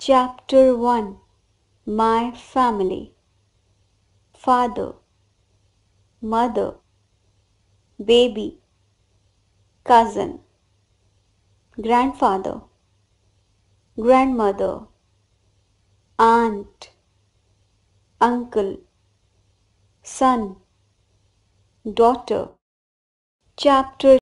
Chapter 1. My Family. Father, Mother, Baby, Cousin, Grandfather, Grandmother, Aunt, Uncle, Son, Daughter. Chapter